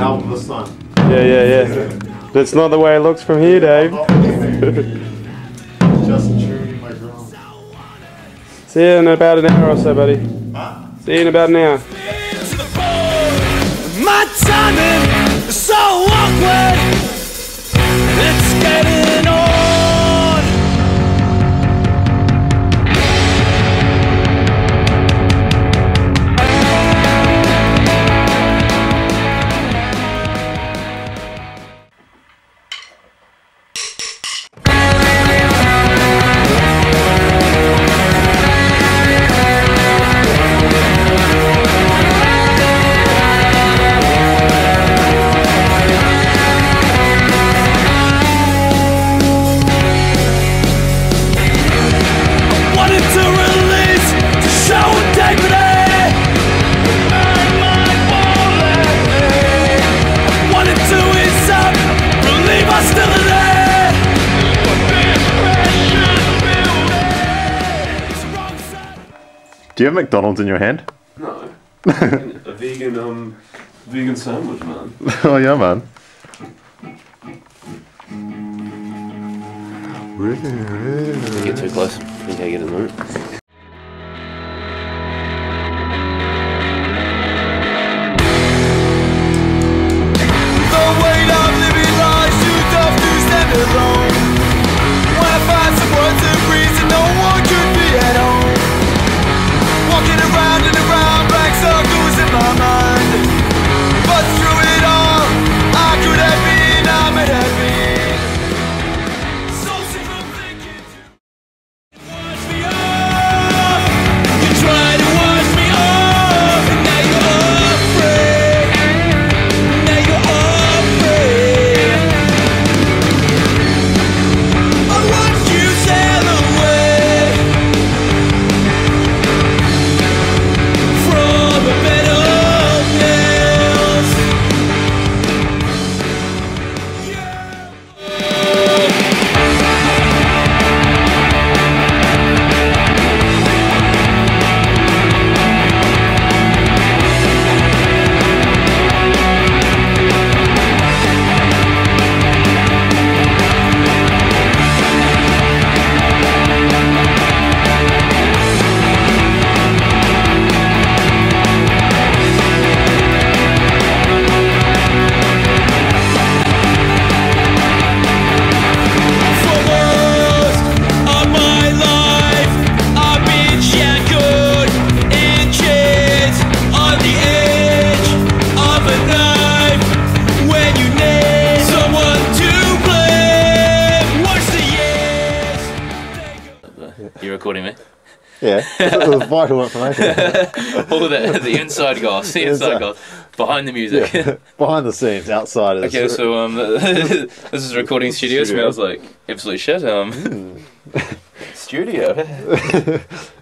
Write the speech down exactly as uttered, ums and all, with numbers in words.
album this time. Yeah, yeah, yeah. That's not the way it looks from here, Dave. Just tuning my drum. See you in about an hour or so, buddy. Huh? See you in about an hour. My timing is so awkward. It's getting on. Do you have McDonald's in your hand? No. A vegan, um, vegan sandwich, man. Oh yeah, man. Get too close. You can't get in the room. The weight of living lies too tough to stand alone. When I find some words of reason, no one could be at home. Walking around and around, black circles in my mind. But through it all, I could have been, I might have been. So sick of thinking to wash me off. You try to wash me off, and now you're afraid. Now you're afraid. I watch you sail away from a bed of nails. For most of my life, I've been shackled in chains on the edge of a knife. When you need someone to blame, watch the years. You recording me? Yeah. It was vital information. All the, the inside goss, the inside goss, behind the music. Yeah. Behind the scenes, outside of this. Okay, so um, this is a recording studio. Studio. Smells like absolute shit. Um, studio.